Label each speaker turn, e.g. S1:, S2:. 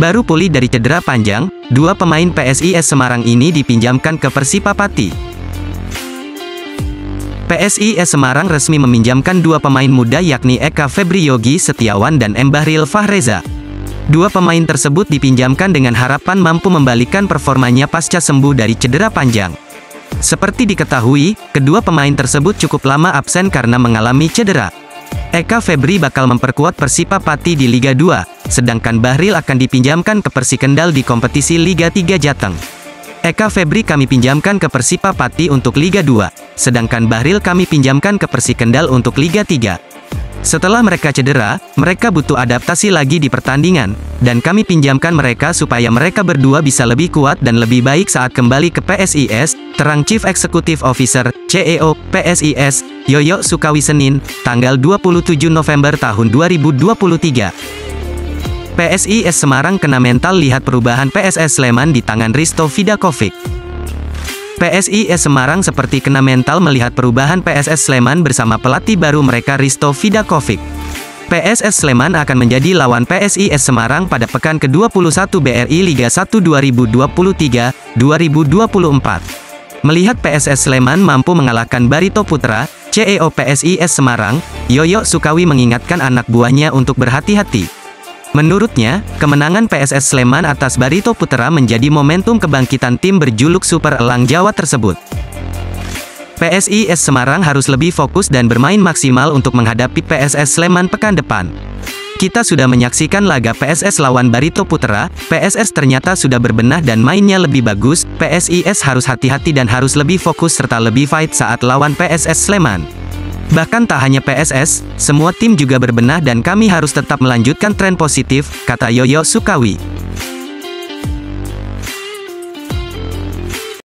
S1: Baru pulih dari cedera panjang, dua pemain PSIS Semarang ini dipinjamkan ke Persipapati. PSIS Semarang resmi meminjamkan dua pemain muda yakni Eka Febri Yogi Setiawan dan M. Bahril Fahreza. Dua pemain tersebut dipinjamkan dengan harapan mampu membalikan performanya pasca sembuh dari cedera panjang. Seperti diketahui, kedua pemain tersebut cukup lama absen karena mengalami cedera. Eka Febri bakal memperkuat Persipapati di Liga 2, sedangkan Bahril akan dipinjamkan ke Persikendal di kompetisi Liga 3 Jateng. Eka Febri kami pinjamkan ke Persipapati untuk Liga 2, sedangkan Bahril kami pinjamkan ke Persikendal untuk Liga 3. Setelah mereka cedera, mereka butuh adaptasi lagi di pertandingan, dan kami pinjamkan mereka supaya mereka berdua bisa lebih kuat dan lebih baik saat kembali ke PSIS, terang Chief Executive Officer, CEO, PSIS, Yoyo Sukawi Senin, tanggal 27 November tahun 2023. PSIS Semarang kena mental lihat perubahan PSS Sleman di tangan Risto Vidakovic. PSIS Semarang seperti kena mental melihat perubahan PSS Sleman bersama pelatih baru mereka Risto Vidakovic. PSS Sleman akan menjadi lawan PSIS Semarang pada pekan ke-21 BRI Liga 1 2023-2024. Melihat PSS Sleman mampu mengalahkan Barito Putra, CEO PSIS Semarang, Yoyo Sukawi mengingatkan anak buahnya untuk berhati-hati. Menurutnya, kemenangan PSS Sleman atas Barito Putra menjadi momentum kebangkitan tim berjuluk Super Elang Jawa tersebut. PSIS Semarang harus lebih fokus dan bermain maksimal untuk menghadapi PSS Sleman pekan depan. Kita sudah menyaksikan laga PSS lawan Barito Putra, PSS ternyata sudah berbenah dan mainnya lebih bagus, PSIS harus hati-hati dan harus lebih fokus serta lebih fight saat lawan PSS Sleman. Bahkan tak hanya PSS, semua tim juga berbenah dan kami harus tetap melanjutkan tren positif, kata Yoyo Sukawi.